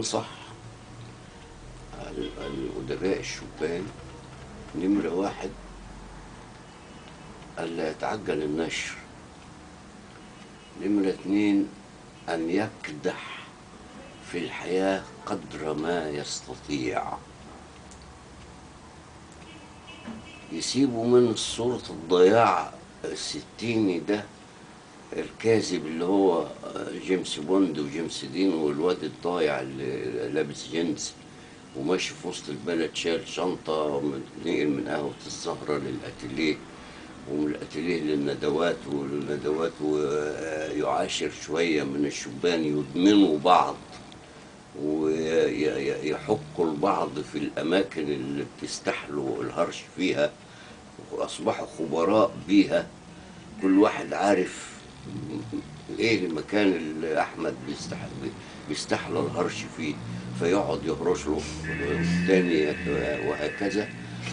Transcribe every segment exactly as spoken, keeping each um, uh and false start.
أنصح الأدباء الشبان نمرة واحد ألا يتعجل النشر، نمرة اتنين أن يكدح في الحياة قدر ما يستطيع، يسيبوا من صورة الضياع الستيني ده الكاذب اللي هو جيمس بوند وجيمس دين والواد الضايع اللي لابس جينز وماشي في وسط البلد شايل شنطة نقل من قهوة الزهرة للأتيليه ومن الأتيليه للندوات والندوات، ويعاشر شوية من الشبان يدمنوا بعض ويحكوا البعض في الأماكن اللي بتستحلوا الهرش فيها وأصبحوا خبراء بيها. كل واحد عارف ايه المكان اللي احمد بيستحلى الهرش فيه فيقعد يهرش له الثاني وهكذا.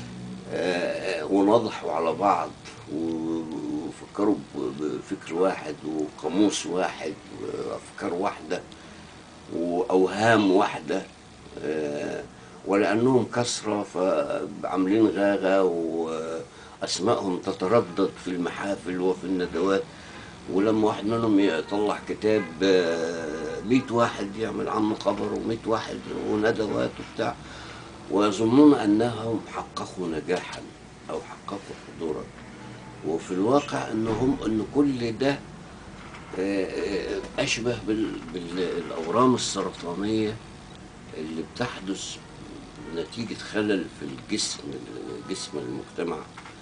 ونضحوا على بعض وفكروا بفكر واحد وقاموس واحد وافكار واحده واوهام واحده، ولانهم كثره فعاملين غاغه واسمائهم تتردد في المحافل وفي الندوات، ولما واحد منهم يطلع كتاب مئة واحد يعمل عنه خبر ومئة واحد وندوات وبتاع، ويظنون انهم حققوا نجاحا او حققوا حضورا، وفي الواقع انهم ان كل ده اشبه بالاورام السرطانيه اللي بتحدث نتيجه خلل في الجسم جسم المجتمع،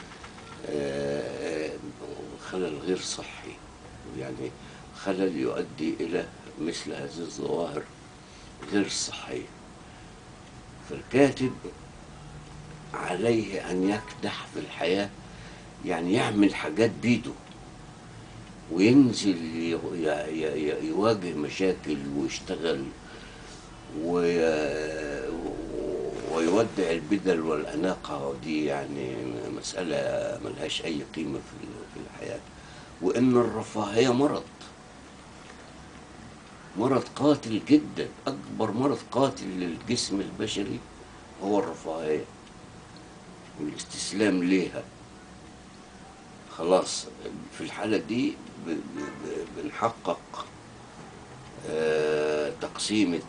خلل غير صحي، يعني خلل يؤدي إلى مثل هذه الظواهر غير صحية. فالكاتب عليه أن يكدح في الحياة، يعني يعمل حاجات بيده وينزل يواجه مشاكل ويشتغل ويودع البدل والأناقة، ودي يعني مسألة ملهاش أي قيمة في الحياة. وإن الرفاهية مرض مرض قاتل جدا، أكبر مرض قاتل للجسم البشري هو الرفاهية والاستسلام ليها. خلاص في الحالة دي بنحقق تقسيمة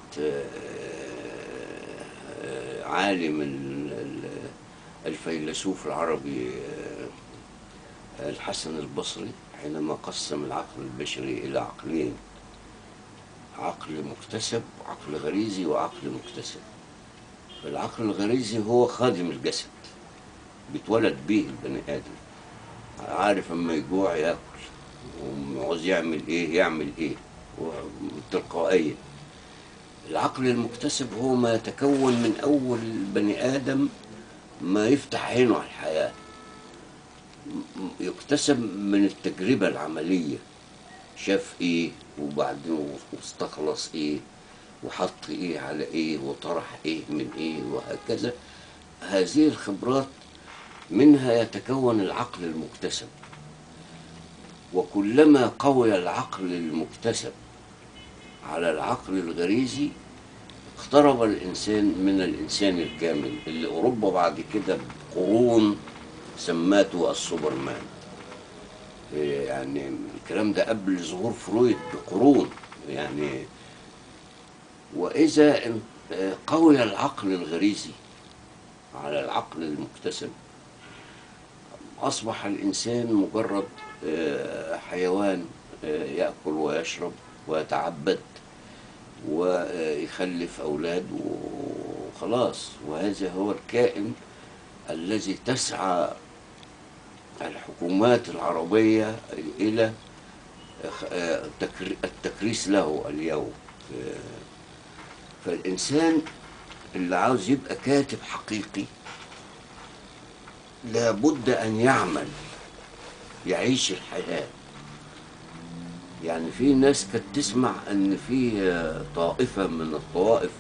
عالم الفيلسوف العربي الحسن البصري حينما قسم العقل البشري إلى عقلين، عقل مكتسب وعقل غريزي وعقل مكتسب. فالعقل الغريزي هو خادم الجسد، بيتولد به البني آدم، عارف اما يجوع ياكل وعاوز يعمل ايه يعمل ايه تلقائيا. العقل المكتسب هو ما يتكون من اول البني آدم ما يفتح عينه على الحياة، يكتسب من التجربة العملية، شاف ايه وبعدين واستخلص ايه وحط ايه على ايه وطرح ايه من ايه وهكذا. هذه الخبرات منها يتكون العقل المكتسب، وكلما قوي العقل المكتسب على العقل الغريزي اقترب الإنسان من الإنسان الكامل اللي أوروبا بعد كده بقرون سماته السوبرمان. يعني الكلام ده قبل ظهور فرويد بقرون يعني. وإذا قوي العقل الغريزي على العقل المكتسب أصبح الإنسان مجرد حيوان يأكل ويشرب ويتعبد ويخلف أولاد وخلاص. وهذا هو الكائن الذي تسعى الحكومات العربية إلى التكريس له اليوم. فالإنسان اللي عاوز يبقى كاتب حقيقي لابد أن يعمل، يعيش الحياة. يعني في ناس كانت تسمع أن في طائفة من الطوائف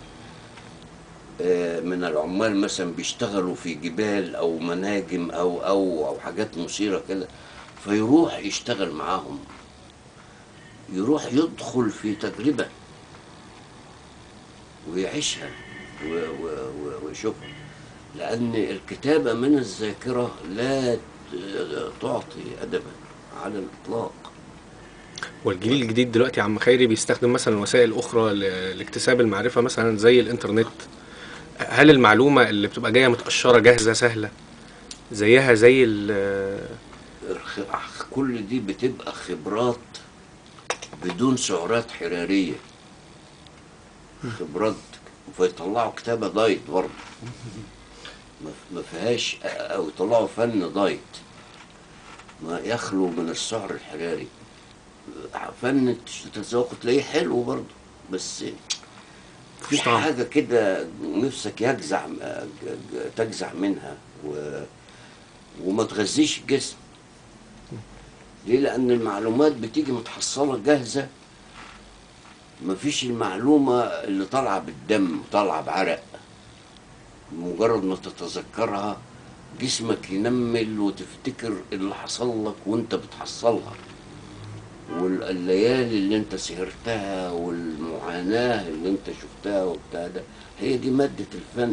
من العمال مثلا بيشتغلوا في جبال أو مناجم أو أو أو حاجات مثيرة كده، فيروح يشتغل معاهم، يروح يدخل في تجربة ويعيشها و- و- و- ويشوفها، لأن الكتابة من الذاكرة لا ت- تعطي أدبا على الإطلاق. والجيل الجديد دلوقتي يا عم خيري بيستخدم مثلا وسائل اخرى ل- لاكتساب المعرفه مثلا زي الانترنت. هل المعلومه اللي بتبقى جايه متقشره جاهزه سهله زيها زي ال- الخ- كل دي بتبقى خبرات بدون سعرات حرارية، خبرات، فيطلعوا كتابة دايت برضه، ما ما فيهاش، أو يطلعوا فن دايت ما يخلو من السعر الحراري. فن تتذوق تلاقيه حلو برضه، بس في مفيش طعم؟ حاجة كده نفسك يجزع تجزع منها و... وما تغذيش الجسم. ليه؟ لأن المعلومات بتيجي متحصلة جاهزة، مفيش المعلومة اللي طالعة بالدم، طالعة بعرق، مجرد ما تتذكرها جسمك ينمل وتفتكر اللي حصل لك وانت بتحصلها، والليالي اللي انت سهرتها والمعاناة اللي انت شفتها وبتاع ده، هي دي مادة الفن.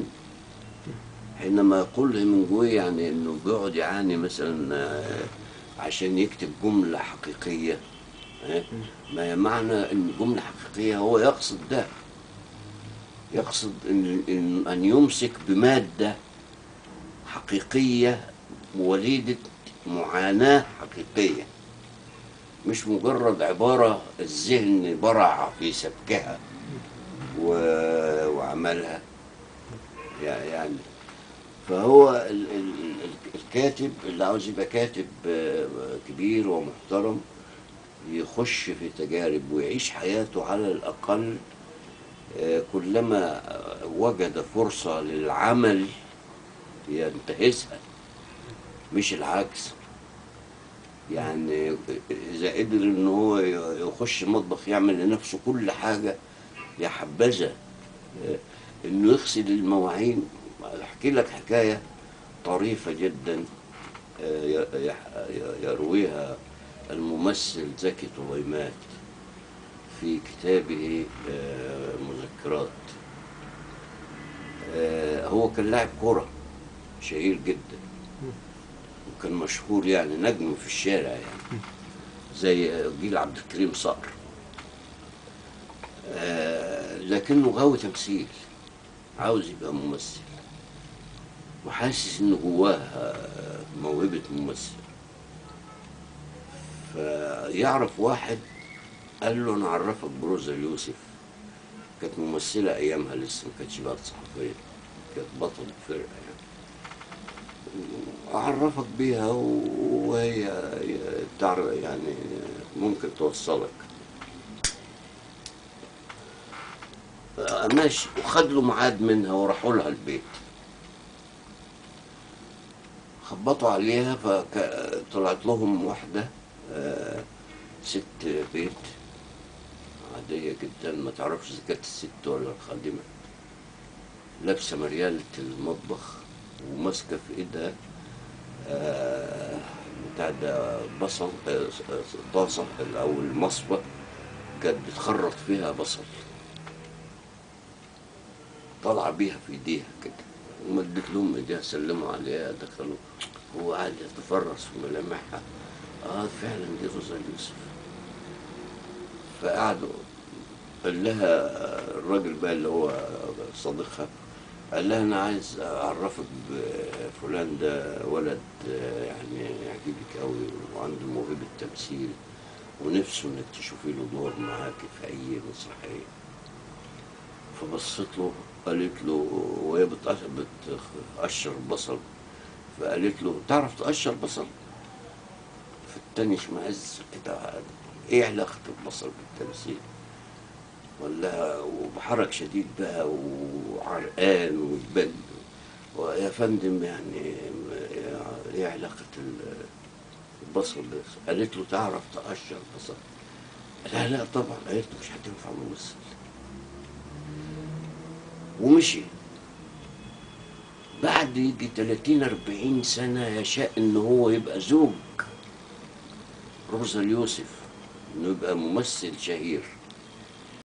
حينما يقول من جوه يعني انه بيقعد يعاني مثلا آه، عشان يكتب جملة حقيقية، آه، ما هي معنى ان جملة حقيقية هو يقصد ده، يقصد ان, إن, أن يمسك بمادة حقيقية وليدة معاناة حقيقية، مش مجرد عبارة الذهن برع في سبكها و... وعملها يعني. فهو ال... ال... ال- الكاتب اللي عاوز يبقى كاتب آه، كبير ومحترم يخش في تجارب ويعيش حياته على الأقل آه، كلما آه، وجد فرصة للعمل ينتهزها، مش العكس. يعني إذا قدر إن هو يخش مطبخ يعمل لنفسه كل حاجة، يا حبذا. آه، إنه يغسل المواعين. أحكي لك حكاية طريفة جدا آه، ي- ي- يرويها الممثل زكي طليمات في كتابه آه، مذكرات. آه، هو كان لاعب كرة شهير جدا، وكان مشهور يعني نجم في الشارع يعني، زي جيل عبد الكريم صقر. آه، لكنه غاوي تمثيل، عاوز يبقى ممثل، وحاسس ان جواه آه، موهبة ممثل. فيعرف واحد قال له انا اعرفك بروزا اليوسف، كانت ممثلة ايامها لسه ما كانتش بقت صحفية، كانت بطل فرقة يعني، اعرفك بيها وهي تعرف يعني ممكن توصلك. آه، ماشي، وخد له ميعاد منها وراحوا لها البيت، خبطوا عليها فطلعت لهم واحدة آه، ست بيت عادية جدا، ما تعرفش إذا كانت الست ولا الخادمة، لابسة مريالة المطبخ وماسكة في إيدها آه، بتاع ده بصل، آه، طاسة أو المصفى كانت بتخرط فيها بصل، طالعة بيها في إيديها كده، ومدت لهم إيديها، سلموا عليها، دخلوا، هو قاعد يتفرس في ملامحها. اه فعلا دي روزا اليوسف. فقعدوا، قال لها الراجل بقى اللي هو صديقها، قال لها انا عايز اعرفك بفلان، ده ولد يعني يعجبك قوي وعنده موهبة تمثيل، ونفسه انك تشوفي له دور معاكي في اي مسرحية. فبصت له، قالت له وهي بتقشر بتقشر البصل، فقالت له تعرف تقشر بصل؟ فالتاني اشمئز كده، ايه علاقة البصل بالتمثيل؟ ولا وبحرك شديد بقى وعرقان وجبل، ويا فندم يعني ايه علاقة البصل ده؟ قالت له تعرف تقشر بصل؟ لا لا طبعا. قالت له مش هتنفع ممثل، ومشي. بعد يجي تلاتين اربعين سنة يشاء ان هو يبقى زوج روزا اليوسف، انه يبقى ممثل شهير.